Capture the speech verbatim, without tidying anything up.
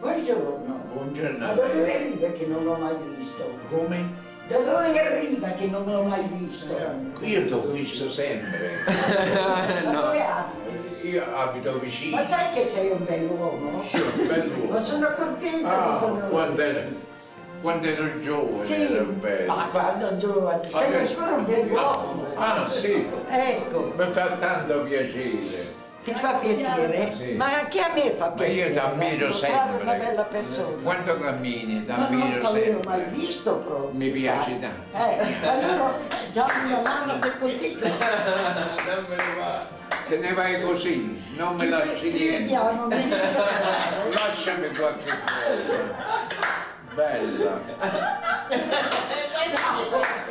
Buongiorno. Buongiorno. Ma da dove arriva che non l'ho mai visto? Come? Da dove arriva che non l'ho mai visto? Io ti ho visto sempre. Da No. dove abiti? Io abito vicino. Ma sai che sei un bell'uomo? Sì, un bell'uomo. Ma sono contenta Ah, di conoscerti. quando ero, quando ero giovane Sì, ero bello. ma quando giovane, sei Adesso- ancora un bell'uomo. Ah sì, Ecco, mi fa tanto piacere. ti fa piacere? Sì. Ma anche a me fa Ma io piacere. ti ammiro incontrare sempre. una bella persona. Quando cammini ti Ma non ammiro t'avevo mai sempre. visto proprio. Mi piaci tanto. Eh, allora dammi una mano se potete. Dammelo qua. Te ne vai così, non mi lasci Ci niente. vediamo, mi dispiace. Lasciami qualche cosa. Bella.